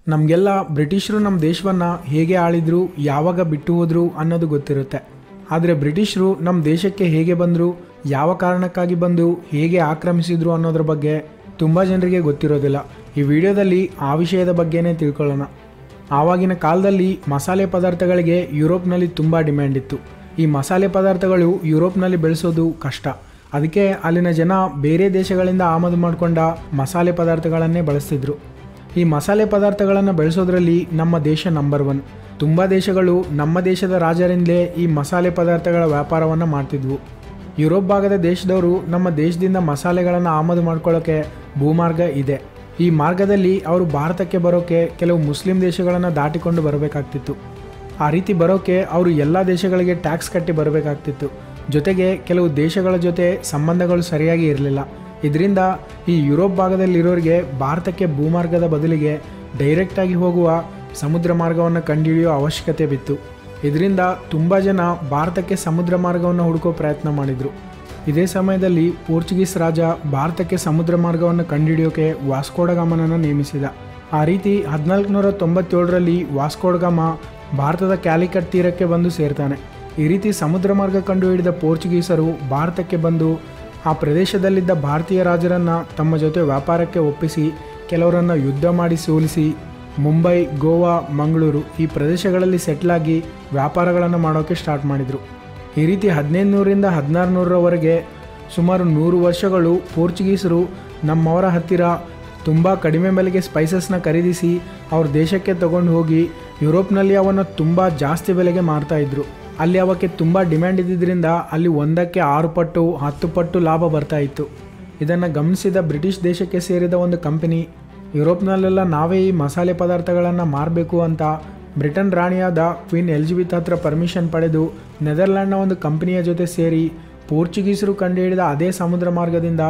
ನಮಗೆಲ್ಲ ಬ್ರಿಟಿಷರು ನಮ್ಮ ದೇಶವನ್ನು ಹೇಗೆ ಆಳಿದ್ರು, ಯಾವಾಗ ಬಿಟ್ಟು ಹೋದರು ಅನ್ನೋದು ಗೊತ್ತಿರುತ್ತೆ. ಆದರೆ ಬ್ರಿಟಿಷರು ನಮ್ಮ ದೇಶಕ್ಕೆ ಹೇಗೆ ಬಂದರು, ಯಾವ ಕಾರಣಕ್ಕಾಗಿ ಬಂದು ಹೇಗೆ ಆಕ್ರಮಿಸಿದ್ರು ಅನ್ನೋದ್ರ ಬಗ್ಗೆ ತುಂಬ ಜನರಿಗೆ ಗೊತ್ತಿರೋದಿಲ್ಲ. ಈ ವಿಡಿಯೋದಲ್ಲಿ ಆ ವಿಷಯದ ಬಗ್ಗೆನೇ ತಿಳ್ಕೊಳ್ಳೋಣ. ಆವಾಗಿನ ಕಾಲದಲ್ಲಿ ಮಸಾಲೆ ಪದಾರ್ಥಗಳಿಗೆ ಯುರೋಪ್ನಲ್ಲಿ ತುಂಬ ಡಿಮ್ಯಾಂಡ್ ಇತ್ತು. ಈ ಮಸಾಲೆ ಪದಾರ್ಥಗಳು ಯುರೋಪ್ನಲ್ಲಿ ಬೆಳೆಸೋದು ಕಷ್ಟ. ಅದಕ್ಕೆ ಅಲ್ಲಿನ ಜನ ಬೇರೆ ದೇಶಗಳಿಂದ ಆಮದು ಮಾಡಿಕೊಂಡ ಮಸಾಲೆ ಪದಾರ್ಥಗಳನ್ನೇ ಬಳಸ್ತಿದ್ರು. ಈ ಮಸಾಲೆ ಪದಾರ್ಥಗಳನ್ನು ಬೆಳೆಸೋದ್ರಲ್ಲಿ ನಮ್ಮ ದೇಶ ನಂಬರ್ 1. ತುಂಬ ದೇಶಗಳು ನಮ್ಮ ದೇಶದ ರಾಜರಿಂದಲೇ ಈ ಮಸಾಲೆ ಪದಾರ್ಥಗಳ ವ್ಯಾಪಾರವನ್ನು ಮಾಡ್ತಿದ್ವು. ಯುರೋಪ್ ಭಾಗದ ದೇಶದವರು ನಮ್ಮ ದೇಶದಿಂದ ಮಸಾಲೆಗಳನ್ನು ಆಮದು ಮಾಡ್ಕೊಳ್ಳೋಕ್ಕೆ ಭೂಮಾರ್ಗ ಇದೆ. ಈ ಮಾರ್ಗದಲ್ಲಿ ಅವರು ಭಾರತಕ್ಕೆ ಬರೋಕ್ಕೆ ಕೆಲವು ಮುಸ್ಲಿಂ ದೇಶಗಳನ್ನು ದಾಟಿಕೊಂಡು ಬರಬೇಕಾಗ್ತಿತ್ತು. ಆ ರೀತಿ ಬರೋಕ್ಕೆ ಅವರು ಎಲ್ಲ ದೇಶಗಳಿಗೆ ಟ್ಯಾಕ್ಸ್ ಕಟ್ಟಿ ಬರಬೇಕಾಗ್ತಿತ್ತು. ಜೊತೆಗೆ ಕೆಲವು ದೇಶಗಳ ಜೊತೆ ಸಂಬಂಧಗಳು ಸರಿಯಾಗಿ ಇರಲಿಲ್ಲ. ಇದರಿಂದ ಈ ಯುರೋಪ್ ಭಾಗದಲ್ಲಿರೋರಿಗೆ ಭಾರತಕ್ಕೆ ಭೂಮಾರ್ಗದ ಬದಲಿಗೆ ಡೈರೆಕ್ಟಾಗಿ ಹೋಗುವ ಸಮುದ್ರ ಮಾರ್ಗವನ್ನು ಕಂಡುಹಿಡಿಯೋ ಅವಶ್ಯಕತೆ ಬಿತ್ತು. ಇದರಿಂದ ತುಂಬ ಜನ ಭಾರತಕ್ಕೆ ಸಮುದ್ರ ಮಾರ್ಗವನ್ನು ಹುಡುಕೋ ಪ್ರಯತ್ನ ಮಾಡಿದರು. ಇದೇ ಸಮಯದಲ್ಲಿ ಪೋರ್ಚುಗೀಸ್ ರಾಜ ಭಾರತಕ್ಕೆ ಸಮುದ್ರ ಮಾರ್ಗವನ್ನು ಕಂಡುಹಿಡಿಯೋಕೆ ವಾಸ್ಕೋ ಡ ಗಾಮನನ್ನು ನೇಮಿಸಿದ. ಆ ರೀತಿ 1497ರಲ್ಲಿ ವಾಸ್ಕೋ ಡ ಗಾಮ ಭಾರತದ ಕ್ಯಾಲಿಕಟ್ ತೀರಕ್ಕೆ ಬಂದು ಸೇರ್ತಾನೆ. ಈ ರೀತಿ ಸಮುದ್ರ ಮಾರ್ಗ ಕಂಡುಹಿಡಿದ ಪೋರ್ಚುಗೀಸರು ಭಾರತಕ್ಕೆ ಬಂದು ಆ ಪ್ರದೇಶದಲ್ಲಿದ್ದ ಭಾರತೀಯ ರಾಜರನ್ನು ತಮ್ಮ ಜೊತೆ ವ್ಯಾಪಾರಕ್ಕೆ ಒಪ್ಪಿಸಿ ಕೆಲವರನ್ನು ಯುದ್ಧ ಮಾಡಿ ಸೋಲಿಸಿ ಮುಂಬೈ, ಗೋವಾ, ಮಂಗಳೂರು ಈ ಪ್ರದೇಶಗಳಲ್ಲಿ ಸೆಟ್ಲಾಗಿ ವ್ಯಾಪಾರಗಳನ್ನು ಮಾಡೋಕ್ಕೆ ಸ್ಟಾರ್ಟ್ ಮಾಡಿದರು. ಈ ರೀತಿ 1500ರಿಂದ 1600ರವರೆಗೆ ಸುಮಾರು 100 ವರ್ಷಗಳು ಪೋರ್ಚುಗೀಸರು ನಮ್ಮವರ ಹತ್ತಿರ ತುಂಬ ಕಡಿಮೆ ಬೆಲೆಗೆ ಸ್ಪೈಸಸ್ನ ಖರೀದಿಸಿ ಅವ್ರ ದೇಶಕ್ಕೆ ತಗೊಂಡು ಹೋಗಿ ಯುರೋಪ್ನಲ್ಲಿ ಅವನ್ನು ತುಂಬ ಜಾಸ್ತಿ ಬೆಲೆಗೆ ಮಾರ್ತಾಯಿದ್ರು. ಅಲ್ಲಿ ಅವಕ್ಕೆ ತುಂಬ ಡಿಮ್ಯಾಂಡ್ ಇದ್ದಿದ್ದರಿಂದ ಅಲ್ಲಿ ಒಂದಕ್ಕೆ 6 ಪಟ್ಟು 10 ಪಟ್ಟು ಲಾಭ ಬರ್ತಾ ಇತ್ತು. ಇದನ್ನು ಗಮನಿಸಿದ ಬ್ರಿಟಿಷ್ ದೇಶಕ್ಕೆ ಸೇರಿದ ಒಂದು ಕಂಪನಿ ಯುರೋಪ್ನಲ್ಲೆಲ್ಲ ನಾವೇ ಈ ಮಸಾಲೆ ಪದಾರ್ಥಗಳನ್ನು ಮಾರಬೇಕು ಅಂತ ಬ್ರಿಟನ್ ರಾಣಿಯಾದ ಕ್ವೀನ್ ಎಲಿಜಬೆತ್ ಹತ್ರ ಪರ್ಮಿಷನ್ ಪಡೆದು ನೆದರ್ಲ್ಯಾಂಡ್ನ ಒಂದು ಕಂಪನಿಯ ಜೊತೆ ಸೇರಿ ಪೋರ್ಚುಗೀಸರು ಕಂಡುಹಿಡಿದ ಅದೇ ಸಮುದ್ರ ಮಾರ್ಗದಿಂದ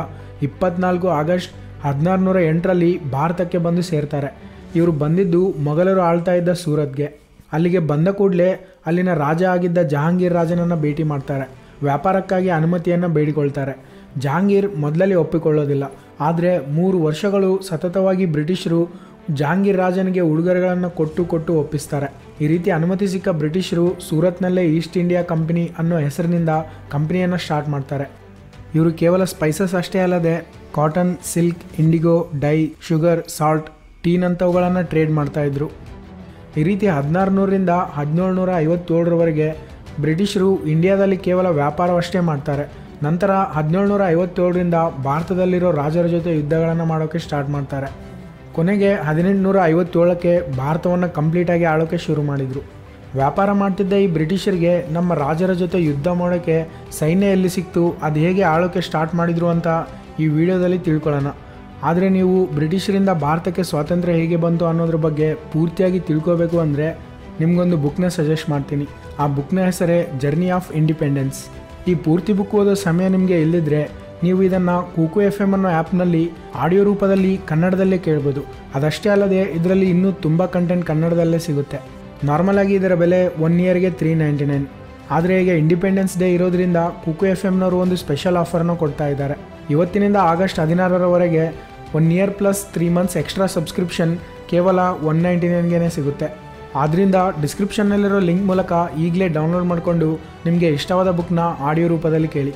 24 ಆಗಸ್ಟ್ 1608ರಲ್ಲಿ ಭಾರತಕ್ಕೆ ಬಂದು ಸೇರ್ತಾರೆ. ಇವರು ಬಂದಿದ್ದು ಮೊಘಲರು ಆಳ್ತಾ ಇದ್ದ ಸೂರತ್ಗೆ. ಅಲ್ಲಿಗೆ ಬಂದ ಕೂಡಲೇ ಅಲ್ಲಿನ ರಾಜ ಆಗಿದ್ದ ಜಹಾಂಗೀರ್ ರಾಜನನ್ನು ಭೇಟಿ ಮಾಡ್ತಾರೆ. ವ್ಯಾಪಾರಕ್ಕಾಗಿ ಅನುಮತಿಯನ್ನು ಬೇಡಿಕೊಳ್ತಾರೆ. ಜಹಾಂಗೀರ್ ಮೊದಲಲ್ಲಿ ಒಪ್ಪಿಕೊಳ್ಳೋದಿಲ್ಲ. ಆದರೆ 3 ವರ್ಷಗಳು ಸತತವಾಗಿ ಬ್ರಿಟಿಷರು ಜಹಾಂಗೀರ್ ರಾಜನಿಗೆ ಉಡುಗೊರೆಗಳನ್ನು ಕೊಟ್ಟು ಒಪ್ಪಿಸ್ತಾರೆ. ಈ ರೀತಿ ಅನುಮತಿ ಸಿಕ್ಕ ಬ್ರಿಟಿಷರು ಸೂರತ್ನಲ್ಲೇ ಈಸ್ಟ್ ಇಂಡಿಯಾ ಕಂಪನಿ ಅನ್ನೋ ಹೆಸರಿನಿಂದ ಕಂಪನಿಯನ್ನು ಸ್ಟಾರ್ಟ್ ಮಾಡ್ತಾರೆ. ಇವರು ಕೇವಲ ಸ್ಪೈಸಸ್ ಅಷ್ಟೇ ಅಲ್ಲದೆ cotton, silk, indigo, dye, sugar, salt, ಟೀನಂಥವುಗಳನ್ನು ಟ್ರೇಡ್ ಮಾಡ್ತಾಯಿದ್ರು. ಈ ರೀತಿ 1600ರಿಂದ 1757ರವರೆಗೆ ಬ್ರಿಟಿಷರು ಇಂಡಿಯಾದಲ್ಲಿ ಕೇವಲ ವ್ಯಾಪಾರವಷ್ಟೇ ಮಾಡ್ತಾರೆ. ನಂತರ 1757ರಿಂದ ಭಾರತದಲ್ಲಿರೋ ರಾಜರ ಜೊತೆ ಯುದ್ಧಗಳನ್ನು ಮಾಡೋಕ್ಕೆ ಸ್ಟಾರ್ಟ್ ಮಾಡ್ತಾರೆ. ಕೊನೆಗೆ 1857ಕ್ಕೆ ಭಾರತವನ್ನು ಕಂಪ್ಲೀಟಾಗಿ ಆಳೋಕ್ಕೆ ಶುರು ಮಾಡಿದರು. ವ್ಯಾಪಾರ ಮಾಡ್ತಿದ್ದ ಈ ಬ್ರಿಟಿಷರಿಗೆ ನಮ್ಮ ರಾಜರ ಜೊತೆ ಯುದ್ಧ ಮಾಡೋಕ್ಕೆ ಸೈನ್ಯ ಎಲ್ಲಿ ಸಿಕ್ತು, ಅದು ಹೇಗೆ ಆಳೋಕ್ಕೆ ಸ್ಟಾರ್ಟ್ ಮಾಡಿದರು ಅಂತ ಈ ವಿಡಿಯೋದಲ್ಲಿ ತಿಳ್ಕೊಳ್ಳೋಣ. ಆದರೆ ನೀವು ಬ್ರಿಟಿಷರಿಂದ ಭಾರತಕ್ಕೆ ಸ್ವಾತಂತ್ರ್ಯ ಹೇಗೆ ಬಂತು ಅನ್ನೋದ್ರ ಬಗ್ಗೆ ಪೂರ್ತಿಯಾಗಿ ತಿಳ್ಕೋಬೇಕು ಅಂದರೆ ನಿಮಗೊಂದು ಬುಕ್ನ ಸಜೆಸ್ಟ್ ಮಾಡ್ತೀನಿ. ಆ ಬುಕ್ನ ಹೆಸರೇ ಜರ್ನಿ ಆಫ್ ಇಂಡಿಪೆಂಡೆನ್ಸ್. ಈ ಪೂರ್ತಿ ಬುಕ್ ಓದೋ ಸಮಯ ನಿಮಗೆ ಇಲ್ಲಿದ್ದರೆ ನೀವು ಇದನ್ನು ಕುಕು FM ಅನ್ನೋ ಆ್ಯಪ್ನಲ್ಲಿ ಆಡಿಯೋ ರೂಪದಲ್ಲಿ ಕನ್ನಡದಲ್ಲೇ ಕೇಳ್ಬೋದು. ಅದಷ್ಟೇ ಅಲ್ಲದೆ ಇದರಲ್ಲಿ ಇನ್ನೂ ತುಂಬ ಕಂಟೆಂಟ್ ಕನ್ನಡದಲ್ಲೇ ಸಿಗುತ್ತೆ. ನಾರ್ಮಲಾಗಿ ಇದರ ಬೆಲೆ 1 ಇಯರ್ಗೆ $399. ಆದರೆ ಈಗ ಇಂಡಿಪೆಂಡೆನ್ಸ್ ಡೇ ಇರೋದ್ರಿಂದ ಕುಕು FMನವರು ಒಂದು ಸ್ಪೆಷಲ್ ಆಫರ್ನ ಕೊಡ್ತಾ ಇದ್ದಾರೆ. ಇವತ್ತಿನಿಂದ ಆಗಸ್ಟ್ 16ರವರೆಗೆ 1 year plus 3 months extra subscription ಕೇವಲ $199ಗೆ ಸಿಗುತ್ತೆ. ಆದ್ದರಿಂದ ಡಿಸ್ಕ್ರಿಪ್ಷನ್ನಲ್ಲಿರೋ ಲಿಂಕ್ ಮೂಲಕ ಈಗಲೇ ಡೌನ್ಲೋಡ್ ಮಾಡಿಕೊಂಡು ನಿಮಗೆ ಇಷ್ಟವಾದ ಬುಕ್ನ ಆಡಿಯೋ ರೂಪದಲ್ಲಿ ಕೇಳಿ.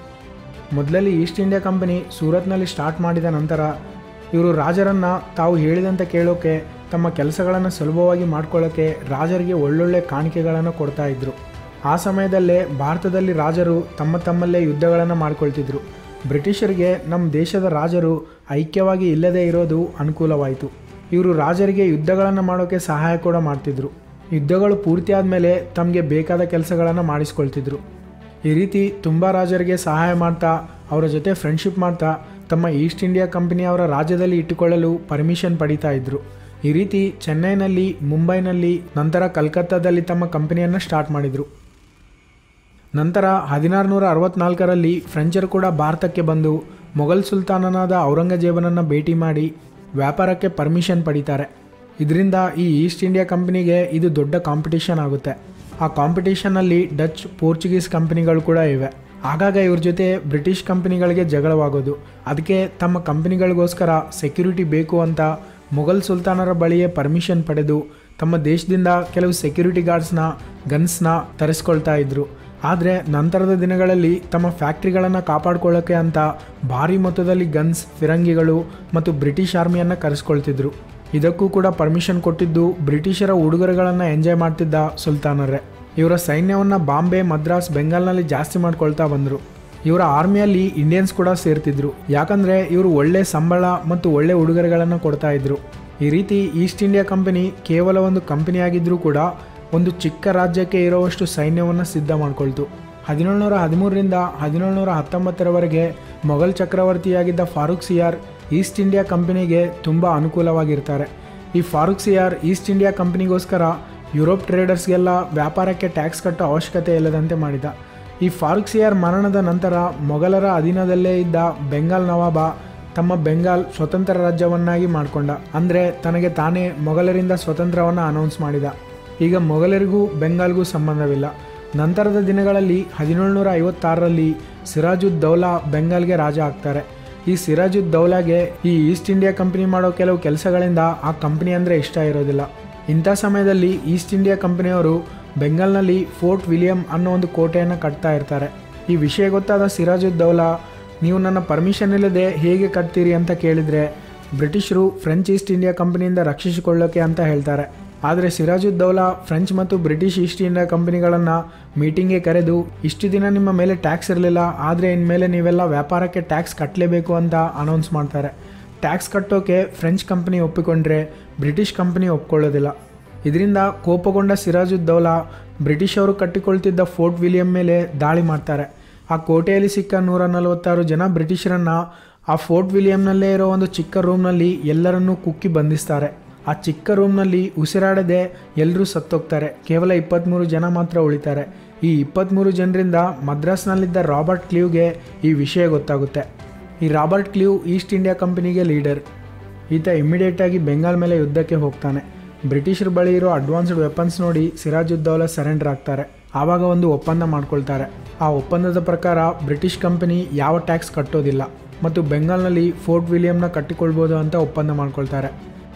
ಮೊದಲಲ್ಲಿ ಈಸ್ಟ್ ಇಂಡಿಯಾ ಕಂಪನಿ ಸೂರತ್ನಲ್ಲಿ ಸ್ಟಾರ್ಟ್ ಮಾಡಿದ ನಂತರ ಇವರು ರಾಜರನ್ನು ತಾವು ಹೇಳಿದಂತೆ ಕೇಳೋಕ್ಕೆ, ತಮ್ಮ ಕೆಲಸಗಳನ್ನು ಸುಲಭವಾಗಿ ಮಾಡ್ಕೊಳ್ಳೋಕ್ಕೆ ರಾಜರಿಗೆ ಒಳ್ಳೊಳ್ಳೆ ಕಾಣಿಕೆಗಳನ್ನು ಕೊಡ್ತಾ ಇದ್ದರು. ಆ ಸಮಯದಲ್ಲೇ ಭಾರತದಲ್ಲಿ ರಾಜರು ತಮ್ಮಲ್ಲೇ ಯುದ್ಧಗಳನ್ನು ಮಾಡ್ಕೊಳ್ತಿದ್ರು. ಬ್ರಿಟಿಷರಿಗೆ ನಮ್ಮ ದೇಶದ ರಾಜರು ಐಕ್ಯವಾಗಿ ಇಲ್ಲದೇ ಇರೋದು ಅನುಕೂಲವಾಯಿತು. ಇವರು ರಾಜರಿಗೆ ಯುದ್ಧಗಳನ್ನು ಮಾಡೋಕ್ಕೆ ಸಹಾಯ ಕೂಡ ಮಾಡ್ತಿದ್ರು. ಯುದ್ಧಗಳು ಪೂರ್ತಿ ಆದಮೇಲೆ ತಮಗೆ ಬೇಕಾದ ಕೆಲಸಗಳನ್ನು ಮಾಡಿಸ್ಕೊಳ್ತಿದ್ರು. ಈ ರೀತಿ ತುಂಬ ರಾಜರಿಗೆ ಸಹಾಯ ಮಾಡ್ತಾ ಅವರ ಜೊತೆ ಫ್ರೆಂಡ್ಶಿಪ್ ಮಾಡ್ತಾ ತಮ್ಮ ಈಸ್ಟ್ ಇಂಡಿಯಾ ಕಂಪನಿಯವರ ರಾಜ್ಯದಲ್ಲಿ ಇಟ್ಟುಕೊಳ್ಳಲು ಪರ್ಮಿಷನ್ ಪಡೀತಾ ಇದ್ದರು. ಈ ರೀತಿ ಚೆನ್ನೈನಲ್ಲಿ, ಮುಂಬೈನಲ್ಲಿ, ನಂತರ ಕಲ್ಕತ್ತಾದಲ್ಲಿ ತಮ್ಮ ಕಂಪನಿಯನ್ನು ಸ್ಟಾರ್ಟ್ ಮಾಡಿದರು. ನಂತರ 1664ರಲ್ಲಿ ಫ್ರೆಂಚರು ಕೂಡ ಭಾರತಕ್ಕೆ ಬಂದು ಮೊಘಲ್ ಸುಲ್ತಾನನಾದ ಔರಂಗಜೇಬನನ್ನು ಭೇಟಿ ಮಾಡಿ ವ್ಯಾಪಾರಕ್ಕೆ ಪರ್ಮಿಷನ್ ಪಡೀತಾರೆ. ಇದರಿಂದ ಈ ಈಸ್ಟ್ ಇಂಡಿಯಾ ಕಂಪನಿಗೆ ಇದು ದೊಡ್ಡ ಕಾಂಪಿಟೇಷನ್ ಆಗುತ್ತೆ. ಆ ಕಾಂಪಿಟೇಷನ್ನಲ್ಲಿ ಡಚ್, ಪೋರ್ಚುಗೀಸ್ ಕಂಪನಿಗಳು ಕೂಡ ಇವೆ. ಆಗಾಗ ಇವ್ರ ಜೊತೆ ಬ್ರಿಟಿಷ್ ಕಂಪನಿಗಳಿಗೆ ಜಗಳವಾಗೋದು. ಅದಕ್ಕೆ ತಮ್ಮ ಕಂಪನಿಗಳಿಗೋಸ್ಕರ ಸೆಕ್ಯೂರಿಟಿ ಬೇಕು ಅಂತ ಮೊಘಲ್ ಸುಲ್ತಾನರ ಬಳಿಯೇ ಪರ್ಮಿಷನ್ ಪಡೆದು ತಮ್ಮ ದೇಶದಿಂದ ಕೆಲವು ಸೆಕ್ಯೂರಿಟಿ ಗಾರ್ಡ್ಸ್ನ ಗನ್ಸ್ನ ತರಿಸ್ಕೊಳ್ತಾ ಇದ್ರು. ಆದರೆ ನಂತರದ ದಿನಗಳಲ್ಲಿ ತಮ್ಮ ಫ್ಯಾಕ್ಟ್ರಿಗಳನ್ನು ಕಾಪಾಡ್ಕೊಳ್ಳೋಕ್ಕೆ ಅಂತ ಭಾರಿ ಮೊತ್ತದಲ್ಲಿ ಗನ್ಸ್, ಫಿರಂಗಿಗಳು ಮತ್ತು ಬ್ರಿಟಿಷ್ ಆರ್ಮಿಯನ್ನು ಕರೆಸ್ಕೊಳ್ತಿದ್ರು. ಇದಕ್ಕೂ ಕೂಡ ಪರ್ಮಿಷನ್ ಕೊಟ್ಟಿದ್ದು ಬ್ರಿಟಿಷರ ಉಡುಗೊರೆಗಳನ್ನು ಎಂಜಾಯ್ ಮಾಡ್ತಿದ್ದ ಸುಲ್ತಾನರೇ. ಇವರ ಸೈನ್ಯವನ್ನು ಬಾಂಬೆ, ಮದ್ರಾಸ್, ಬೆಂಗಾಲ್ನಲ್ಲಿ ಜಾಸ್ತಿ ಮಾಡ್ಕೊಳ್ತಾ ಬಂದರು. ಇವರ ಆರ್ಮಿಯಲ್ಲಿ ಇಂಡಿಯನ್ಸ್ ಕೂಡ ಸೇರ್ತಿದ್ರು, ಯಾಕಂದರೆ ಇವರು ಒಳ್ಳೆ ಸಂಬಳ ಮತ್ತು ಒಳ್ಳೆ ಉಡುಗೊರೆಗಳನ್ನು ಕೊಡ್ತಾ ಇದ್ರು. ಈ ರೀತಿ ಈಸ್ಟ್ ಇಂಡಿಯಾ ಕಂಪನಿ ಕೇವಲ ಒಂದು ಕಂಪನಿಯಾಗಿದ್ದರೂ ಕೂಡ ಒಂದು ಚಿಕ್ಕ ರಾಜ್ಯಕ್ಕೆ ಇರುವಷ್ಟು ಸೈನ್ಯವನ್ನು ಸಿದ್ಧ ಮಾಡಿಕೊಳ್ತು. 1713ರಿಂದ 1719ರವರೆಗೆ ಮೊಘಲ್ ಚಕ್ರವರ್ತಿಯಾಗಿದ್ದ ಫಾರೂಕ್ ಸಿಯಾರ್ ಈಸ್ಟ್ ಇಂಡಿಯಾ ಕಂಪನಿಗೆ ತುಂಬ ಅನುಕೂಲವಾಗಿರ್ತಾರೆ. ಈ ಫಾರೂಕ್ ಸಿಯಾರ್ ಈಸ್ಟ್ ಇಂಡಿಯಾ ಕಂಪನಿಗೋಸ್ಕರ ಯುರೋಪ್ ಟ್ರೇಡರ್ಸ್ಗೆಲ್ಲ ವ್ಯಾಪಾರಕ್ಕೆ ಟ್ಯಾಕ್ಸ್ ಕಟ್ಟೋ ಅವಶ್ಯಕತೆ ಇಲ್ಲದಂತೆ ಮಾಡಿದ. ಈ ಫಾರೂಕ್ ಸಿಯಾರ್ ಮರಣದ ನಂತರ ಮೊಘಲರ ಅಧೀನದಲ್ಲೇ ಇದ್ದ ಬೆಂಗಾಲ್ ನವಾಬ ತಮ್ಮ ಬೆಂಗಾಲ್ ಸ್ವತಂತ್ರ ರಾಜ್ಯವನ್ನಾಗಿ ಮಾಡಿಕೊಂಡ. ಅಂದರೆ ತನಗೆ ತಾನೇ ಮೊಘಲರಿಂದ ಸ್ವತಂತ್ರವನ್ನು ಅನೌನ್ಸ್ ಮಾಡಿದ. ಈಗ ಮೊಘಲರಿಗೂ ಬೆಂಗಾಲ್ಗೂ ಸಂಬಂಧವಿಲ್ಲ. ನಂತರದ ದಿನಗಳಲ್ಲಿ 1756ರಲ್ಲಿ ಸಿರಾಜುದ್ದೌಲಾ ಬೆಂಗಾಲ್ಗೆ ರಾಜ ಆಗ್ತಾರೆ. ಈ ಸಿರಾಜುದ್ದೌಲಾಗೆ ಈ ಈಸ್ಟ್ ಇಂಡಿಯಾ ಕಂಪನಿ ಮಾಡೋ ಕೆಲವು ಕೆಲಸಗಳಿಂದ ಆ ಕಂಪನಿ ಅಂದರೆ ಇಷ್ಟ ಇರೋದಿಲ್ಲ. ಇಂಥ ಸಮಯದಲ್ಲಿ ಈಸ್ಟ್ ಇಂಡಿಯಾ ಕಂಪನಿಯವರು ಬೆಂಗಾಲ್ನಲ್ಲಿ ಫೋರ್ಟ್ ವಿಲಿಯಂ ಅನ್ನೋ ಒಂದು ಕೋಟೆಯನ್ನು ಕಟ್ತಾ ಇರ್ತಾರೆ. ಈ ವಿಷಯ ಗೊತ್ತಾದ ಸಿರಾಜುದ್ದೌಲಾ, ನೀವು ನನ್ನ ಪರ್ಮಿಷನ್ ಇಲ್ಲದೆ ಹೇಗೆ ಕಟ್ತೀರಿ ಅಂತ ಕೇಳಿದರೆ ಬ್ರಿಟಿಷರು ಫ್ರೆಂಚ್ ಈಸ್ಟ್ ಇಂಡಿಯಾ ಕಂಪನಿಯಿಂದ ರಕ್ಷಿಸಿಕೊಳ್ಳೋಕೆ ಅಂತ ಹೇಳ್ತಾರೆ. ಆದರೆ ಸಿರಾಜುದ್ದೌಲಾ ಫ್ರೆಂಚ್ ಮತ್ತು ಬ್ರಿಟಿಷ್ ಈಸ್ಟ್ ಇಂಡಿಯಾ ಕಂಪನಿಗಳನ್ನು ಮೀಟಿಂಗ್ಗೆ ಕರೆದು, ಇಷ್ಟು ದಿನ ನಿಮ್ಮ ಮೇಲೆ ಟ್ಯಾಕ್ಸ್ ಇರಲಿಲ್ಲ, ಆದರೆ ಇನ್ಮೇಲೆ ನೀವೆಲ್ಲ ವ್ಯಾಪಾರಕ್ಕೆ ಟ್ಯಾಕ್ಸ್ ಕಟ್ಟಲೇಬೇಕು ಅಂತ ಅನೌನ್ಸ್ ಮಾಡ್ತಾರೆ. ಟ್ಯಾಕ್ಸ್ ಕಟ್ಟೋಕೆ ಫ್ರೆಂಚ್ ಕಂಪನಿ ಒಪ್ಪಿಕೊಂಡ್ರೆ ಬ್ರಿಟಿಷ್ ಕಂಪನಿ ಒಪ್ಕೊಳ್ಳೋದಿಲ್ಲ. ಇದರಿಂದ ಕೋಪಗೊಂಡ ಸಿರಾಜುದ್ದೌಲಾ ಬ್ರಿಟಿಷ್ ಅವರು ಕಟ್ಟಿಕೊಳ್ತಿದ್ದ ಫೋರ್ಟ್ ವಿಲಿಯಂ ಮೇಲೆ ದಾಳಿ ಮಾಡ್ತಾರೆ. ಆ ಕೋಟೆಯಲ್ಲಿ ಸಿಕ್ಕ 146 ಜನ ಬ್ರಿಟಿಷರನ್ನು ಆ ಫೋರ್ಟ್ ವಿಲಿಯಂನಲ್ಲೇ ಇರೋ ಒಂದು ಚಿಕ್ಕ ರೂಮ್ನಲ್ಲಿ ಎಲ್ಲರನ್ನೂ ಕುಕ್ಕಿ ಬಂಧಿಸ್ತಾರೆ. ಆ ಚಿಕ್ಕ ರೂಮ್ನಲ್ಲಿ ಉಸಿರಾಡದೆ ಎಲ್ಲರೂ ಸತ್ತೋಗ್ತಾರೆ. ಕೇವಲ 23 ಜನ ಮಾತ್ರ ಉಳಿತಾರೆ. ಈ 23 ಜನರಿಂದ ಮದ್ರಾಸ್ನಲ್ಲಿದ್ದ ರಾಬರ್ಟ್ ಕ್ಲೀವ್ಗೆ ಈ ವಿಷಯ ಗೊತ್ತಾಗುತ್ತೆ. ಈ ರಾಬರ್ಟ್ ಕ್ಲೀವ್ ಈಸ್ಟ್ ಇಂಡಿಯಾ ಕಂಪನಿಗೆ ಲೀಡರ್. ಈತ ಇಮಿಡಿಯೇಟಾಗಿ ಬೆಂಗಾಲ್ ಮೇಲೆ ಯುದ್ಧಕ್ಕೆ ಹೋಗ್ತಾನೆ. ಬ್ರಿಟಿಷರ ಬಳಿ ಇರೋ ಅಡ್ವಾನ್ಸ್ಡ್ ವೆಪನ್ಸ್ ನೋಡಿ ಸಿರಾಜುದ್ದೌಲಾ ಸರೆಂಡರ್ ಆಗ್ತಾರೆ. ಆವಾಗ ಒಂದು ಒಪ್ಪಂದ ಮಾಡ್ಕೊಳ್ತಾರೆ. ಆ ಒಪ್ಪಂದದ ಪ್ರಕಾರ ಬ್ರಿಟಿಷ್ ಕಂಪನಿ ಯಾವ ಟ್ಯಾಕ್ಸ್ ಕಟ್ಟೋದಿಲ್ಲ ಮತ್ತು ಬೆಂಗಾಲ್ನಲ್ಲಿ ಫೋರ್ಟ್ ವಿಲಿಯಂನ ಕಟ್ಟಿಕೊಳ್ಬೋದು ಅಂತ ಒಪ್ಪಂದ ಮಾಡ್ಕೊಳ್ತಾರೆ.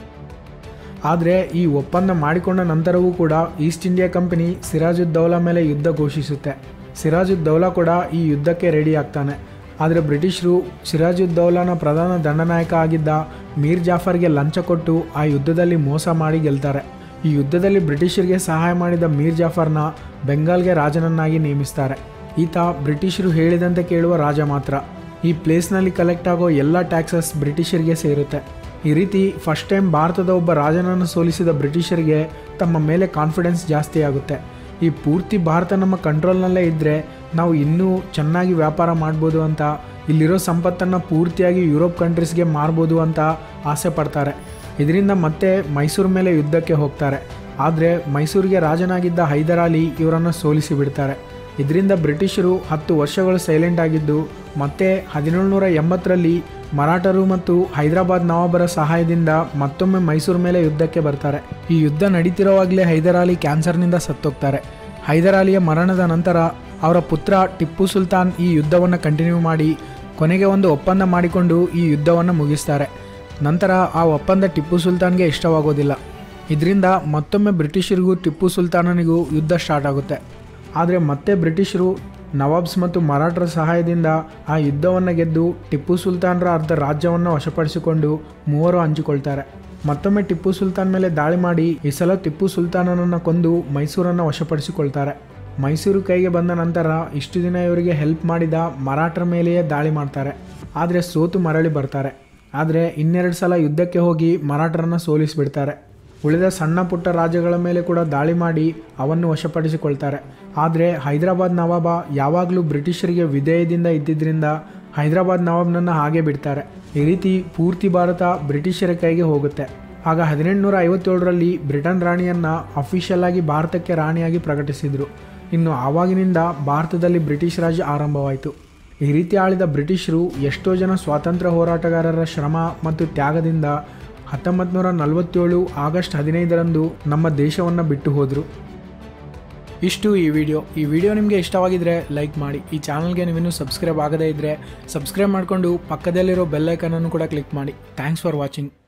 ಆದರೆ ಈ ಒಪ್ಪಂದ ಮಾಡಿಕೊಂಡ ನಂತರವೂ ಕೂಡ ಈಸ್ಟ್ ಇಂಡಿಯಾ ಕಂಪನಿ ಸಿರಾಜುದ್ದೌಲಾ ಮೇಲೆ ಯುದ್ಧ ಘೋಷಿಸುತ್ತೆ. ಸಿರಾಜುದ್ದೌಲಾ ಕೂಡ ಈ ಯುದ್ಧಕ್ಕೆ ರೆಡಿ ಆಗ್ತಾನೆ. ಆದರೆ ಬ್ರಿಟಿಷರು ಸಿರಾಜುದ್ದೌಲಾನ ಪ್ರಧಾನ ದಂಡನಾಯಕ ಆಗಿದ್ದ ಮೀರ್ ಜಾಫರ್ಗೆ ಲಂಚ ಕೊಟ್ಟು ಆ ಯುದ್ಧದಲ್ಲಿ ಮೋಸ ಮಾಡಿ ಗೆಲ್ತಾರೆ. ಈ ಯುದ್ಧದಲ್ಲಿ ಬ್ರಿಟಿಷರಿಗೆ ಸಹಾಯ ಮಾಡಿದ ಮೀರ್ ಜಾಫರ್ನ ಬೆಂಗಾಲ್ಗೆ ರಾಜನನ್ನಾಗಿ ನೇಮಿಸ್ತಾರೆ. ಈತ ಬ್ರಿಟಿಷರು ಹೇಳಿದಂತೆ ಕೇಳುವ ರಾಜ ಮಾತ್ರ. ಈ ಪ್ಲೇಸ್ನಲ್ಲಿ ಕಲೆಕ್ಟ್ ಆಗೋ ಎಲ್ಲ ಟ್ಯಾಕ್ಸಸ್ ಬ್ರಿಟಿಷರಿಗೆ ಸೇರುತ್ತೆ. ಈ ರೀತಿ ಫಸ್ಟ್ ಟೈಮ್ ಭಾರತದ ಒಬ್ಬ ರಾಜನನ್ನು ಸೋಲಿಸಿದ ಬ್ರಿಟಿಷರಿಗೆ ತಮ್ಮ ಮೇಲೆ ಕಾನ್ಫಿಡೆನ್ಸ್ ಜಾಸ್ತಿ ಆಗುತ್ತೆ. ಈ ಪೂರ್ತಿ ಭಾರತ ನಮ್ಮ ಕಂಟ್ರೋಲ್ನಲ್ಲೇ ಇದ್ದರೆ ನಾವು ಇನ್ನೂ ಚೆನ್ನಾಗಿ ವ್ಯಾಪಾರ ಮಾಡ್ಬೋದು ಅಂತ, ಇಲ್ಲಿರೋ ಸಂಪತ್ತನ್ನು ಪೂರ್ತಿಯಾಗಿ ಯುರೋಪ್ ಕಂಟ್ರೀಸ್ಗೆ ಮಾರ್ಬೋದು ಅಂತ ಆಸೆ ಪಡ್ತಾರೆ. ಇದರಿಂದ ಮತ್ತೆ ಮೈಸೂರು ಮೇಲೆ ಯುದ್ಧಕ್ಕೆ ಹೋಗ್ತಾರೆ. ಆದರೆ ಮೈಸೂರಿಗೆ ರಾಜನಾಗಿದ್ದ ಹೈದರ್ ಅಲಿ ಇವರನ್ನು ಸೋಲಿಸಿ ಬಿಡ್ತಾರೆ. ಇದರಿಂದ ಬ್ರಿಟಿಷರು 10 ವರ್ಷಗಳು ಸೈಲೆಂಟ್ ಆಗಿದ್ದು ಮತ್ತೆ 1780ರಲ್ಲಿ ಮರಾಠರು ಮತ್ತು ಹೈದರಾಬಾದ್ ನವಾಬರ ಸಹಾಯದಿಂದ ಮತ್ತೊಮ್ಮೆ ಮೈಸೂರು ಮೇಲೆ ಯುದ್ಧಕ್ಕೆ ಬರ್ತಾರೆ. ಈ ಯುದ್ಧ ನಡೀತಿರೋವಾಗಲೇ ಹೈದರ್ ಅಲಿ ಕ್ಯಾನ್ಸರ್ನಿಂದ ಸತ್ತೋಗ್ತಾರೆ. ಹೈದರ್ ಅಲಿಯ ಮರಣದ ನಂತರ ಅವರ ಪುತ್ರ ಟಿಪ್ಪು ಸುಲ್ತಾನ್ ಈ ಯುದ್ಧವನ್ನು ಕಂಟಿನ್ಯೂ ಮಾಡಿ ಕೊನೆಗೆ ಒಂದು ಒಪ್ಪಂದ ಮಾಡಿಕೊಂಡು ಈ ಯುದ್ಧವನ್ನು ಮುಗಿಸ್ತಾರೆ. ನಂತರ ಆ ಒಪ್ಪಂದ ಟಿಪ್ಪು ಸುಲ್ತಾನ್ಗೆ ಇಷ್ಟವಾಗೋದಿಲ್ಲ. ಇದರಿಂದ ಮತ್ತೊಮ್ಮೆ ಬ್ರಿಟಿಷರಿಗೂ ಟಿಪ್ಪು ಸುಲ್ತಾನನಿಗೂ ಯುದ್ಧ ಸ್ಟಾರ್ಟ್ ಆಗುತ್ತೆ. ಆದರೆ ಮತ್ತೆ ಬ್ರಿಟಿಷರು ನವಾಬ್ಸ್ ಮತ್ತು ಮರಾಠರ ಸಹಾಯದಿಂದ ಆ ಯುದ್ಧವನ್ನು ಗೆದ್ದು ಟಿಪ್ಪು ಸುಲ್ತಾನರ ಅರ್ಧ ರಾಜ್ಯವನ್ನು ವಶಪಡಿಸಿಕೊಂಡು ಮೂವರು ಹಂಚಿಕೊಳ್ತಾರೆ. ಮತ್ತೊಮ್ಮೆ ಟಿಪ್ಪು ಸುಲ್ತಾನ್ ಮೇಲೆ ದಾಳಿ ಮಾಡಿ ಈ ಸಲ ಟಿಪ್ಪು ಸುಲ್ತಾನನನ್ನು ಕೊಂದು ಮೈಸೂರನ್ನು ವಶಪಡಿಸಿಕೊಳ್ತಾರೆ. ಮೈಸೂರು ಕೈಗೆ ಬಂದ ನಂತರ ಇಷ್ಟು ದಿನ ಇವರಿಗೆ ಹೆಲ್ಪ್ ಮಾಡಿದ ಮರಾಠರ ಮೇಲೆಯೇ ದಾಳಿ ಮಾಡ್ತಾರೆ. ಆದರೆ ಸೋತು ಮರಳಿ ಬರ್ತಾರೆ. ಆದರೆ ಇನ್ನೆರಡು ಸಲ ಯುದ್ಧಕ್ಕೆ ಹೋಗಿ ಮರಾಠರನ್ನು ಸೋಲಿಸಿಬಿಡ್ತಾರೆ. ಉಳಿದ ಸಣ್ಣ ಪುಟ್ಟ ರಾಜ್ಯಗಳ ಮೇಲೆ ಕೂಡ ದಾಳಿ ಮಾಡಿ ಅವನ್ನು ವಶಪಡಿಸಿಕೊಳ್ತಾರೆ. ಆದರೆ ಹೈದರಾಬಾದ್ ನವಾಬ ಯಾವಾಗಲೂ ಬ್ರಿಟಿಷರಿಗೆ ವಿಧೇಯದಿಂದ ಇದ್ದಿದ್ದರಿಂದ ಹೈದರಾಬಾದ್ ನವಾಬ್ನನ್ನು ಹಾಗೆ ಬಿಡ್ತಾರೆ. ಈ ರೀತಿ ಪೂರ್ತಿ ಭಾರತ ಬ್ರಿಟಿಷರ ಕೈಗೆ ಹೋಗುತ್ತೆ. ಆಗ 1857ರಲ್ಲಿ ಬ್ರಿಟನ್ ರಾಣಿಯನ್ನು ಅಫಿಷಿಯಲ್ ಆಗಿ ಭಾರತಕ್ಕೆ ರಾಣಿಯಾಗಿ ಪ್ರಕಟಿಸಿದರು. ಇನ್ನು ಆವಾಗಿನಿಂದ ಭಾರತದಲ್ಲಿ ಬ್ರಿಟಿಷ್ ರಾಜ್ ಆರಂಭವಾಯಿತು. ಈ ರೀತಿ ಆಳಿದ ಬ್ರಿಟಿಷರು ಎಷ್ಟೋ ಜನ ಸ್ವಾತಂತ್ರ್ಯ ಹೋರಾಟಗಾರರ ಶ್ರಮ ಮತ್ತು ತ್ಯಾಗದಿಂದ 1947 ಆಗಸ್ಟ್ 15ರಂದು ನಮ್ಮ ದೇಶವನ್ನು ಬಿಟ್ಟು ಹೋದರು. ಇಷ್ಟು ಈ ವಿಡಿಯೋ ನಿಮಗೆ ಇಷ್ಟವಾಗಿದ್ದರೆ ಲೈಕ್ ಮಾಡಿ. ಈ ಚಾನಲ್ಗೆ ನೀವಿನ್ನೂ ಸಬ್ಸ್ಕ್ರೈಬ್ ಆಗದೇ ಇದ್ದರೆ ಸಬ್ಸ್ಕ್ರೈಬ್ ಮಾಡಿಕೊಂಡು ಪಕ್ಕದಲ್ಲಿರೋ ಬೆಲ್ ಐಕನನ್ನು ಕೂಡ ಕ್ಲಿಕ್ ಮಾಡಿ. Thanks for watching.